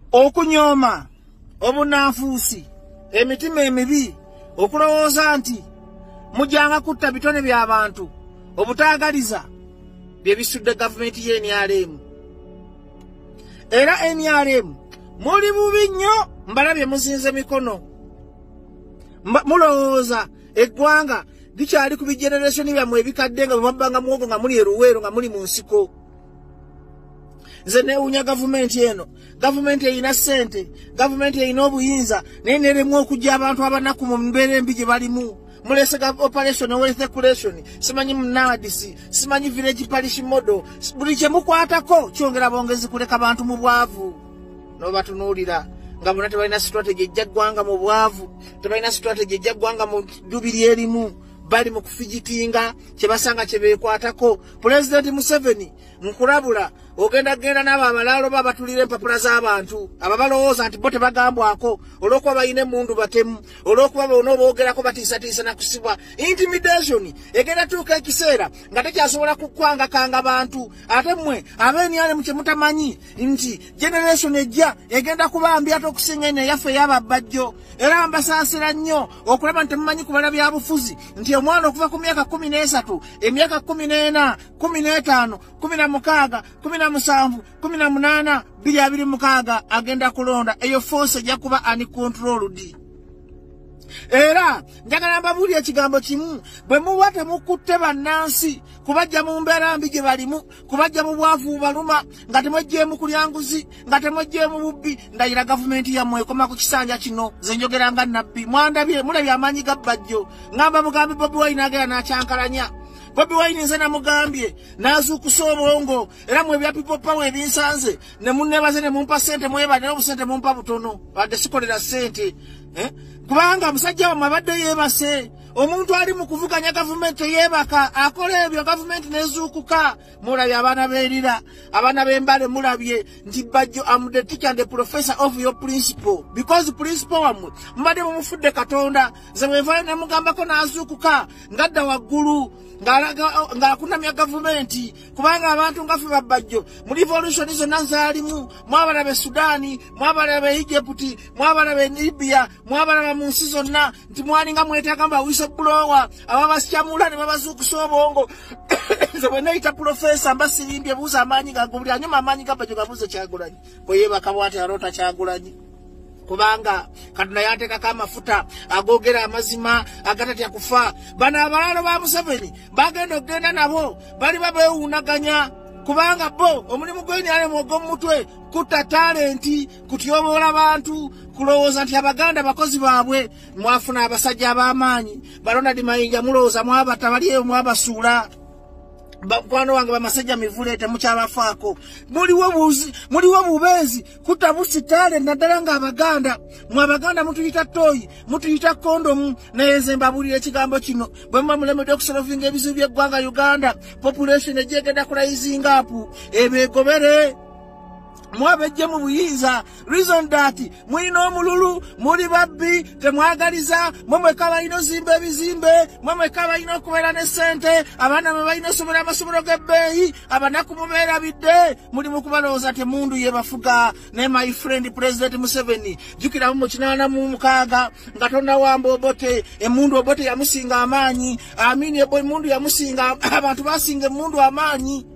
okunyoma obunanfuusi emitima emibi okulowooza nti mujanga kutta bitone by'abantu obutaagaliza bye bisudde gavumenti ye NRM. Era NRM muli bubi nnyo mbalabye muzinze mikono mulowooza eggwanga likyali ku bigeneration byammwe ebikadde nga bwabbanga muwogo nga muli eruweero nga muli mu nsiko. Nze neewuunya gavumenti eno, gavumenti eyina ssente, gavumenti eyina obuyinza naye neremwa okujja abantu abanaku mu mbeera embi gye balimu. Mulese operation wealth equation, simanyi MNADS, simanyi village parish model, buli kye mukwatako kyongera bongezi kuleka bantu mu bwavu. N'obatunuulira nga bonna tebalina strategy ejja ggwanga mu bwavu, tebalina strategy ejja ggwanga mu jubiri erimu, bali mu kufijitinga kye basanga kye beekwatako. President Museveni nkulabula ogenda n'abo abalaalo babatulira empapula z'abantu ababalowooza nti bo tebagambwako olw'okuba balina emmundu batemu, olw'okuba bonna oboogerako batiisatiisa na kusibwa. Intimidation egenda tuuka ekiseera nga tekyasobola kukwangakanga bantu. Ate mmwe ab'NRM kye mutamanyi nti generation ejja egenda kubambi ate okusinga eno eyaffe ey'ababbajjo. Era mbasaasira nnyo okulaba nti temumanyi kubala byabufuzi nti omwana okuva ku myaka 13, emyaka 14, 15, 16, 17, 18, 26 agenda kulonda. Eyo force ejja kuba uncontrolled. Era njagala mbabuulira ekigambo kimu, bwe muba temukutte bannansi kubajja mu mbeera mbi gye balimu, kubajja mu bwavu bubaluma, nga temwejjeemu kulya nguzi, nga temwejjeemu bubbi, ndayira gavumenti yammwe ekoma ku kisanja kino. Nze njogera nga nabbi. Mwandabye mulabye amaanyi ga bbajjo. Ngamba mugambi Bobi Wine agera n'akyankalanya. Bobi Wine nze namugambye n'azuukusa obwongo. Era mwe bya people power ebinsanze ne munnebaze ne mumpa ssente mwebale n'obusente mumpa butono wadde sikolera ssente. Kubanga musajja wamwe abadde yeebase. Omuntu ali mu kuvuganya gavumenti yeebaka akola ebyo gavumenti nezuukuka. Mulabye abaana beerira, abaana b'embale mulabye nti bajjo am the teacher and the professor of your principle. Because principle wamwe mbadde mumufudde Katonda. Nze bwenvayo ne mugambako n'azuukuka ngadda waggulu ng'akunamya gavumenti. Kubanga abantu nga ffe babbajjo mu revolution zonna zaalimu, mwabalabe Sudaani, mwabalabe Egypt, mwabalabe Libya, mwabalaba mu nsi zonna nti mwalinga mwetaaga whistleblower ababasyamula ne babazuukusa obwongo. Nze bwe neyita profesa mbasirimbye buuza amaanyi gange buli anyuma amaanyi gabbajjo gabuuze Kyagulanyi bwe yeebaka bw'ati aloota Kyagulanyi. Kubanga Katonda yateekako amafuta agogera amazima agatatya kufa. Bano abalaalo ba Museveni bagenda okugenda nabo bali babeewuunaganya. Kubanga bo omulimu gw'NRM ogw'omutwe kutta talenti, kutyoboola bantu, kulowooza nti abaganda bakozi baabwe. Mwafuna abasajja ab'amaanyi Ronald Mayinja mulowooza mwabata bali eyo mwabasuula. Bakwano wange bamasajja mivule temukyabafaako. Muliwo bubeezi kutta busitale naddala nga abaganda. Mu abaganda mutuyita toyi, mutuyita kondomu. Naye nze mbabuulira ekigambo kino, bwe muba mulemedde okusolovinga ebizibu by'eggwanga Uganda, population egyegenda kulayizinga apu ebegobere. Mwabejje mu buyinza, reason that mulina omululu, muli babbi, temwagaliza, mwemweka balina ozimba ebizimbe, mwemweka balina okubeera ne ssente, abaana mwe balina osomera amasomero g'ebbeeyi, abanaku mubeerabidde, muli mu kubalowooza temundu ye bafuga. Ne my friend President Museveni jjukira mu 86 nga tonna wamba Obote, emmundu Obote yamusinga amaanyi, Amini emmundu yamusinga, abantu basinga emmundu amaanyi.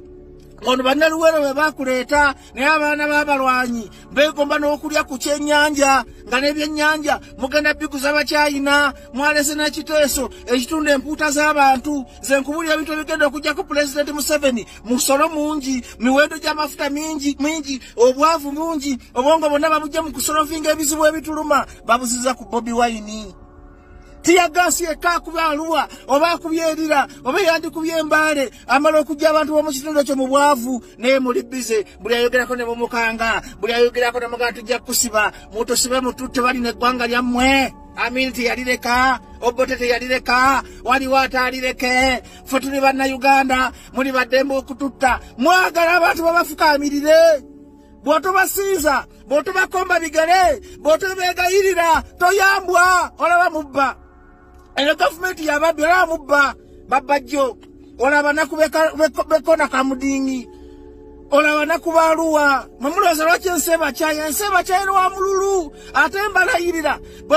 Ono bannaluwero bwe bakuleeta naye abaana b'abalwanyi beegomba n'okulya ku kyennyanja nga n'ebyennyanja mugenda biguza bakyayina, mwalese n'ekiteeso ekitunda empuuta z'abantu. Nze nkubulira ebintu ebigenda okujja ku President Museveni, musolo mungi, miwendo gy'amafuta mingi, obwavu bungi, obwongo bonna babujja mu kusolovinga ebizibu ebituluma babuziza ku Bobi Wine. Tiyagasi ekakubya aluwa oba kubyerira oba yandikubye embale amala okujja abantu b'omu kitundu kyo mu bwavu naye muli bize. Buli ayogerako ne mumukanga, buli ayogerako ne mugamba tujja kusiba, mutosibe mututte bali n'eggwanga lyammwe. Amini teyalireka, Obote teyalireka, waliwo ataalireke. Ffe tuli bannayuganda, muli baddembe okututta. Mwagala abantu babafukaamirire. Bw'otobasinza, bw'otobakomba bigere, bw'otobeegayirira toyambwa, olaba mubba. Eyo gavumenti yababbi olaba mubba babbajjo. Olaba naku bekona kamudingi. olaba nakubaluwa mamuloza lwaki enseba kyayiro wa mululu ate mbalayirira bwe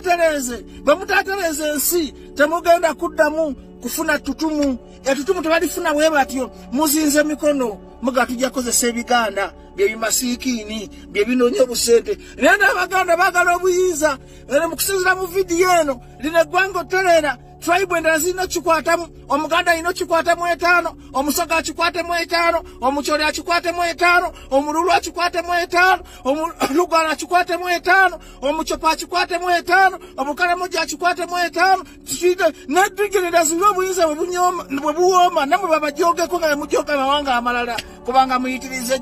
mutatereze ensi temugenda kuddamu kufuna tutumu etutumu tebalifuna bwe batyo muzinze mikono mugatujja kozesa ebiganda byebimasiikini byebinoonya obusente naye n'abaganda baagala obuyinza era mu kusinzira mu vidiyo eno lino eggwanga oterera tribe endala zirina kikwatamu omuganda alina kikwatamu 5 omusoga akikwatemu 5 omukyoli akikwatemu 5 omululu akikwatemu 5 olugala akikwatemu 5 omucopa akikwatemu 5 omukalamoja akikwatemu 5 tukide nedigirira zino obuyinza bwe buwooma namwe babajogeko nga bemujoga amawanga amalala kubanga muyitirize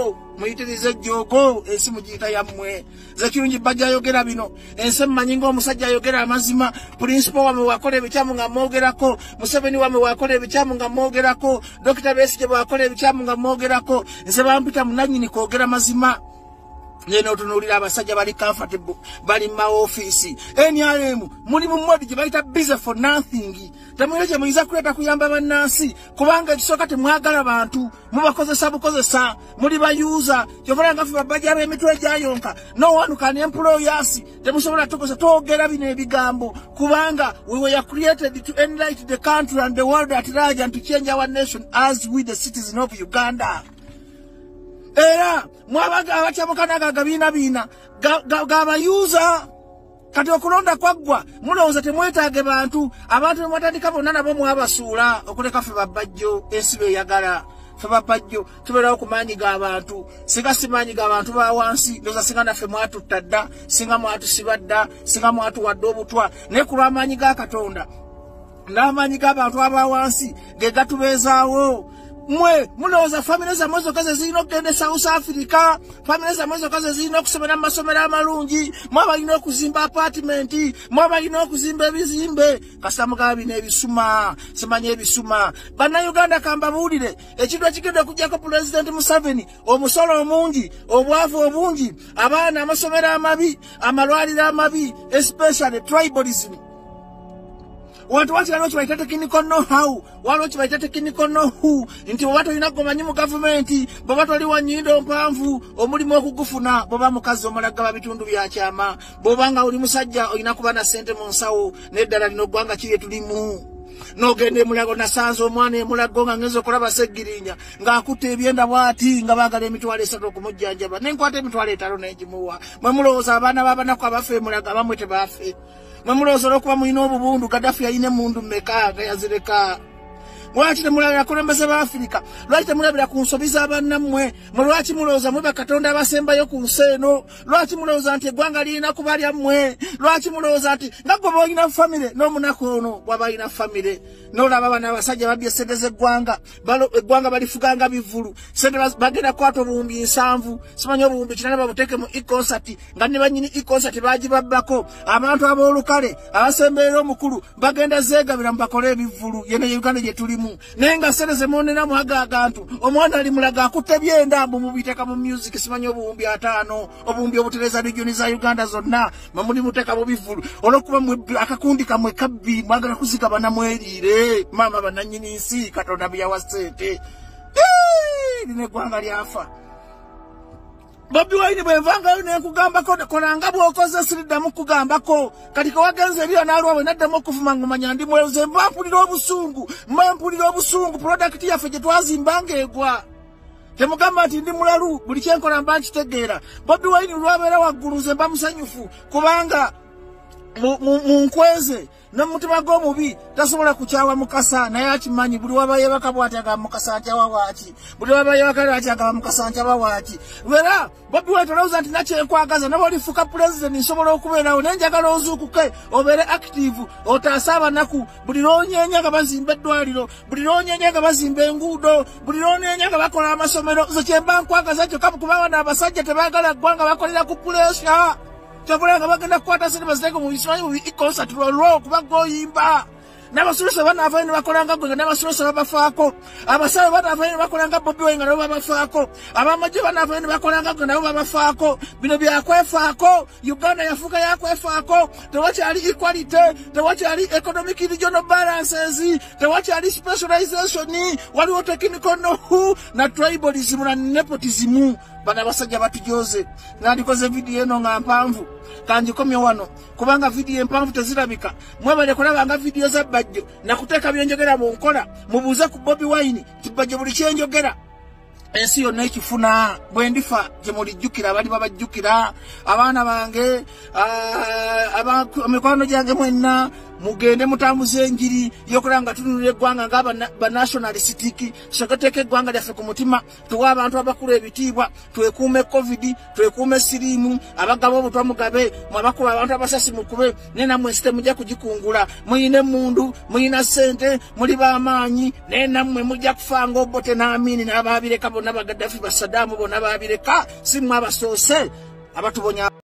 ejjogo ensi mugiyita yammwe zekirungi bajja ayogera bino ensi mmanyi ng'omusajja ayogera amazima principal wamwe wakola ebikyamu nga mwogerako Museveni wamwe wakola ebikyamu nga mwogerako Dr. Besigye wakola ebikyamu nga mwogerako nze bampita munanyini kwogera mazima neno otunuulira abasajja bali comfortable bali ma office NRM muli mu modi gye bayita busy for nothing tamwire gye muyinza kuleta kuyamba bannansi kubanga ekisooka temwagala bantu mubakozesa muli bayuza kyokola nga ffe babajja b'emitwe egyayonka no one can employ us temusobola tukoza twogera bino ebigambo kubanga we were created to enlighten the country and the world at large and to change our nation as we the citizens of Uganda. Era mwabaga abakyamukanaga gabiina gabayuza kati okulonda kwaggwa mulowooza temwetaage abantu mwatandika bonna nabo mwabasuula okuleka ffe babajjo ensi beyagala ffe babajjo tubeerawo ku maanyi g'abantu singa si maanyi g'abantu ba wansi ndowooza singa naffe mwatutta dda singa mwatusiba dda singa mwatuwadde obutwa naye ku lw'amaanyi ga Katonda n'amaanyi g'abantu aba wansi ge gatubeezaawo. Mwe mulowooza famire zammwe zokka ze zirina okugenda South Africa famire zammwe zokka ze zirina okusomera mu masomero amalungi mwe balina okuzimba apartment mwe balina okuzimba ebizimbe kasita mugaba bino ebisuma simanyi ebisuma bannayuganda kambabuulire ekintu ekigenda okugyako President Museveni omusolo omungi obwavu obungi abaana amasomero amabi amalwaliro amabi especially tribalism Watu wachira baita technical know-how, waliwo baita technical know-how, nti watu olina gomanyi mu government, bw'oba oli wa nnyindo mpanvu, omulimu okugufuna, bw'oba mukazi omulagga bitundu bya kyama, bw'oba nga oli musajja olina kuba na ssente mu nsawo, n'eddala lino ggwanga ki lye tulimu. N'ogenda emulago nasanze omwana emulago nga ngenza okulaba Seggirinya, ng'akutte ebyenda bw'ati nga baagala emitwalo 3 okumujjanjaba, n'enkwata emitwalo 5 n'egimuwa. Mwe mulowooza abaana b'abanaku abafa emulago abamwe tebaafe. Mamulowooza olw'okuba mulina obubundu Gaddafi yalina emmundu mmeka yazireka. Lwaki temulabira akulembeze ba Afrika? Lwaki temulabira ku nsobi z'abannammwe? Lwaki mulowooza mwe bakatonda abasembayo ku nsi eno? Lwaki mulowooza nti eggwanga lirina kuba lyammwe? Lwaki mulowooza nti nga gwe b'olina famire n'omunaku ono bw'aba alina famire n'olaba bano abasajja babbye ssente z'eggwanga eggwanga balifuganga bivvulu ssente bagenda kukwata obuwumbi 7 simanyi obuwumbi 8 babuteeke mu e-concert nga ne bannyini e-concert baagibabbako abantu ab'olukale abasemberera omukulu bagenda zeegabira mu bakole ebivvulu yene Uganda gye tulimu naye nga ssente ze mwoneramu agantu omwana ali mulaga akutte ebyenda mbu mubiteeka mu music simanyi obuwumbi 5 obuwumbi obutereza regioni za Uganda zonna mamuli muteeka mu bivvulu olw'okuba akakundi kamwe kabbi mwagala kuzigabana mweriire mama bananyini nsi Katonda byawa ssente lino eggwanga lyafa. Bobi Wine bwenvangayo nenkugambako kolanga bw'okoze siriddamu kugambako kati kawagenze ebyo naalwawe naddamu okuvuma ngumanya ndi mweze mbampulira obusungu product yaffe gye twazimbanga egwa temugamba nti ndi mulalu buli kyenkola mba nkitegeera. Bobi Wine lwabeera waggulu nze mba musanyufu kubanga mu nkweze n'omutima gw'omubi tasobola kukyawa Mukasa naye akimanyi buli waba yeebaka bw'ati agaba Mukasa nkyawa waaki buli waba yeebaka lwaki agaba Mukasa nkyawa waaki. Era Bobi Wine tolowooza nti nakyenkwagaza naba olifuka president nsobola okubeerawo naye njagala ozuukuke obeere active otaase abanaku buli lwonyeenya nga bazimba eddwaliro buli lwonyeenya nga bazimba enguudo buli lwonyeenya nga bakola amasomero nze kyemba nkwagaza kyokka kubanga abasajja tebaagala ggwanga bakolera ku puleesha Tabulanga bagenda kukwata ssente baziteeke mu bisonyi mu e-concert lwolwo kuba goyimba n'abasomesa banavayo ne bakolanga gwe n'abasomesa babafaako abasawo banavayo ne bakolanga Bobi Wine nabo babafaako abamagye banavayo ne bakolanga gwe nabo babafaako bino byakwefaako Uganda yafuuka yakwefaako tewakyali equality tewakyali economic regional balances tewakyali specialization waliwo technical know na tribalism na nepotism bana basajja batujoze nandikoze video eno nga mpanvu kanjikomye wano kubanga video empanvu tezirabika mwebale kulabanga video za bajjo nakuteeka byenjogera mu nkola mubuuze ku Bobi Wine tibajjo buli kyenjogera ensi yonna ekifuna bwe ndifa gye mulijjukira abali babajjukira abaana bange mikwano gyange mwenna mugende mutambuze enjiri yokulanga tunulira eggwanga nga nationalistic tuteeke eggwanga lyaffe ku mutima tuwa abantu abakulu ebitiibwa twekuume covid twekuume siriimu abagaba obutwa mugabe mwabakuba abantu abasasi mukube nenammwe ensite mujja kugikungula muyina emundu muyina ssente muli b'amaanyi nenammwe mujja kufanga obote n'amini n'ababireka bonna bagaddafi basadaamu bonna babireka si mmwe abasoose abatubonya